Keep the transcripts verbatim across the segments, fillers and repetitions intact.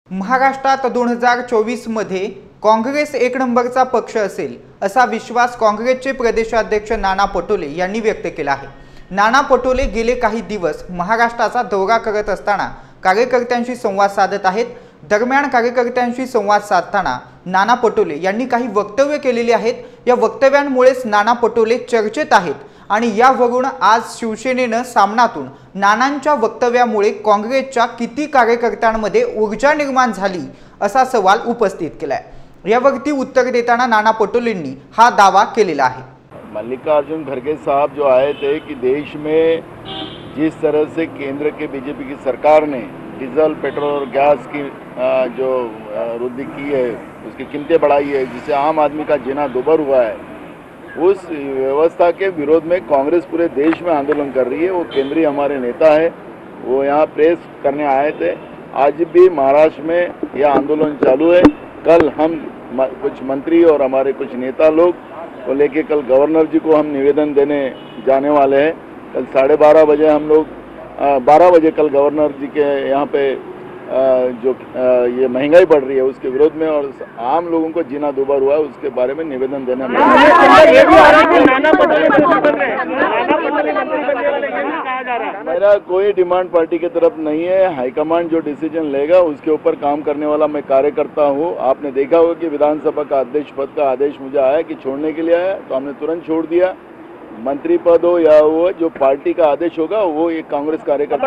महाराष्ट्रात दोन हजार चोवीस मध्ये काँग्रेस एक नंबरचा पक्ष असेल असा विश्वास काँग्रेसचे प्रदेशाध्यक्ष नाना पटोले यांनी व्यक्त केला आहे। नाना पटोले गेले काही दिवस महाराष्ट्राचा दौरा करत असताना कार्यकर्त्यांशी संवाद साधत आहेत। दरम्यान कार्यकर्त्यांशी संवाद साधताना नाना पटोले यांनी काही वक्तव्य केलेली आहेत। या वक्तव्यांमुळेच नाना पटोले चर्चेत आहेत आणि यावरून आज शिवसेनेने सामनातून नानांच्या वक्तव्यामुळे काँग्रेसच्या किती कार्यकर्त्यांमध्ये ऊर्जा निर्माण झाली असा सवाल उपस्थित केलाय। यावरती उत्तर देताना नाना पटोलेंनी हा दावा केलेला आहे। मल्लिकार्जुन खड़गे साहब जो आए थे कि देश में जिस तरह से केंद्र के बीजेपी की सरकार ने डीजल पेट्रोल और गैस की जो वृद्धि की है, उसकी कीमतें बढ़ाई है, जिससे आम आदमी का जीना दुभर हुआ है, उस व्यवस्था के विरोध में कांग्रेस पूरे देश में आंदोलन कर रही है। वो केंद्रीय हमारे नेता है, वो यहाँ प्रेस करने आए थे। आज भी महाराष्ट्र में यह आंदोलन चालू है। कल हम कुछ मंत्री और हमारे कुछ नेता लोग को लेके कल गवर्नर जी को हम निवेदन देने जाने वाले हैं। कल साढ़े बारह बजे हम लोग बारह बजे कल गवर्नर जी के यहाँ पे जो ये महंगाई बढ़ रही है उसके विरोध में और आम लोगों को जीना दुभर हुआ है उसके बारे में निवेदन देने में मेरा कोई डिमांड पार्टी की तरफ नहीं है। हाईकमांड जो डिसीजन लेगा उसके ऊपर काम करने वाला मैं कार्यकर्ता हूँ। आपने देखा होगा कि विधानसभा का अध्यक्ष पद का आदेश मुझे आया कि छोड़ने के लिए आया, तो हमने तुरंत छोड़ दिया। मंत्री पद हो या वो जो पार्टी का आदेश होगा वो एक काँग्रेस कार्यकर्ता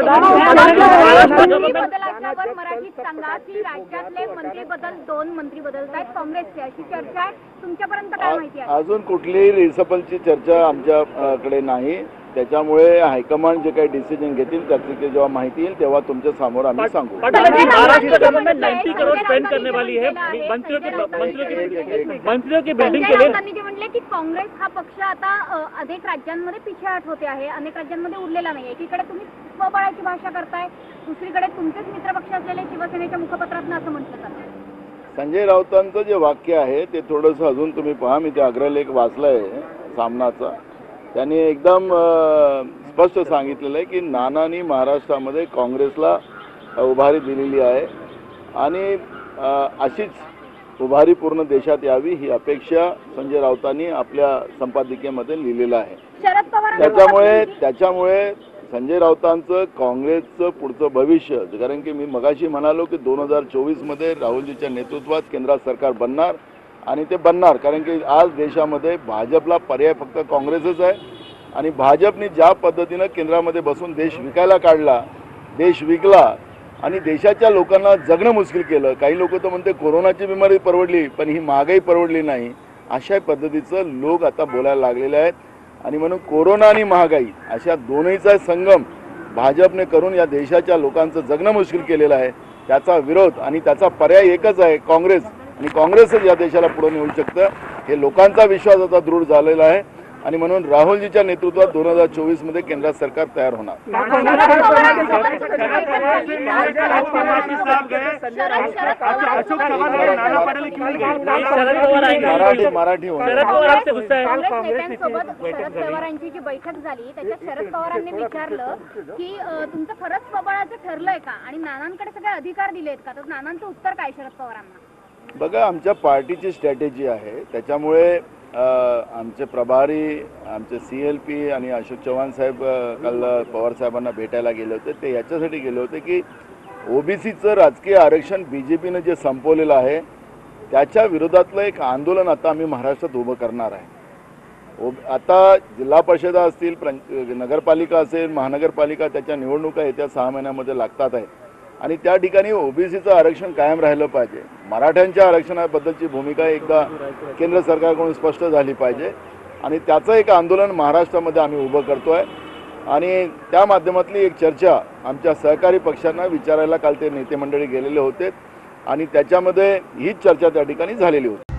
मराठीत सांगा की राज्यातले मंत्री बदल दोन मंत्री बदलत आहेत काँग्रेसचे, अशी चर्चा आहे, तुमच्यापर्यंत काय माहिती आहे? अजून कुठलीही रिसफलची चर्चा आमच्याकडे नाही। त्याच्यामुळे हायकमांड जे काही डिसिजन घेतील त्याची जेव्हा माहिती येईल तेव्हा तुमच्या समोर आम्ही सांगू। महाराष्ट्र गवर्नमेंट नब्बे करोड़ स्पेंड करने वाली है मंत्रियों के मंत्रियों के मंत्रियों के बिल्डिंग के लिए। त्यांनी म्हटले की काँग्रेस हा पक्ष आता अनेक राज्यांमध्ये पिछेहाट होते आहे, अनेक राज्यांमध्ये उरलेला नाही। एकीकडे तुम्ही स्वबळाची भाषा करताय, दुसरीकडे तुमचेच मित्रपक्ष असलेले शिवसेनेच्या मुखपत्रातून असं म्हटलं जातं। संजय राऊतांचं जे वाक्य आहे ते थोडंसं अजून तुम्ही पहा, मी ते अग्रलेख वाचलाय सामनाचा। त्यांनी एकदम स्पष्ट सांगितलेलं आहे की नानांनी महाराष्ट्रामध्ये काँग्रेसला उभारी दिलेली आहे आणि अशीच उभारी पूर्ण देशात यावी ही अपेक्षा संजय राऊतांनी आपल्या संपादकीयमध्ये लिहिलेलं आहे। त्याच्यामुळे त्याच्यामुळे संजय राऊतांचं काँग्रेसचं पुढचं भविष्य, कारण की मी मगाशी म्हणालो की दोन हजार चोवीसमध्ये राहुलजीच्या नेतृत्वात केंद्रात सरकार बनणार आणि ते बनणार, कारण की आज देशामध्ये भाजपला पर्याय फक्त काँग्रेसच आहे आणि भाजपने ज्या पद्धतीनं केंद्रामध्ये बसून देश विकायला काढला, देश विकला आणि देशाच्या लोकांना जगणं मुश्किल केलं। काही लोक तर म्हणते कोरोनाची बिमारी परवडली पण ही महागाई परवडली नाही, अशा पद्धतीचं लोक आता बोलायला लागलेले आहेत। आणि म्हणून कोरोना आणि महागाई अशा दोन्हीचा संगम भाजपने करून या देशाच्या लोकांचं जगणं मुश्किल केलेलं आहे। त्याचा विरोध आणि त्याचा पर्याय एकच आहे काँग्रेस, आणि काँग्रेसच या देशाला पुढे नेऊ शकतं हे लोकांचा विश्वास आता दृढ झालेला आहे आणि म्हणून राहुलजीच्या नेतृत्वात दोन हजार चोवीस मध्ये केंद्रात सरकार तयार होणार। मराठी मराठी शरद पवारांची जी बैठक झाली त्याच्यात शरद पवारांनी विचारलं की तुमचं खरंच स्वबळाचं ठरलंय का आणि नानांकडे सगळे अधिकार दिलेत का, तर नानांचं उत्तर काय शरद पवारांना? बघा, आमच्या पार्टीची स्ट्रॅटेजी आहे, त्याच्यामुळे आमचे प्रभारी आमचे सी एल पी आणि अशोक चव्हाण साहेब काल पवार साहेबांना भेटायला गेले होते। ते याच्यासाठी गेले होते की ओबीसीचं राजकीय आरक्षण बीजेपीने जे संपवलेलं आहे त्याच्या विरोधातलं एक आंदोलन आता आम्ही महाराष्ट्रात उभं करणार आहे। आता जिल्हा परिषदा असतील, नगरपालिका असेल, महानगरपालिका, त्याच्या निवडणुका येत्या सहा महिन्यामध्ये लागतात आहे आणि त्या ठिकाणी ओबीसीचं आरक्षण कायम राहिलं पाहिजे। मराठ्यांच्या आरक्षणाबद्दलची भूमिका एकदा केंद्र सरकारकडून स्पष्ट झाली पाहिजे आणि त्याचं एक आंदोलन महाराष्ट्रामध्ये आम्ही उभं करतोय आणि त्या माध्यमातली एक चर्चा आमच्या सहकारी पक्षांना विचारायला काल ते नेते मंडळी गेलेले होते आणि त्याच्यामध्ये हीच चर्चा त्या ठिकाणी झालेली होती।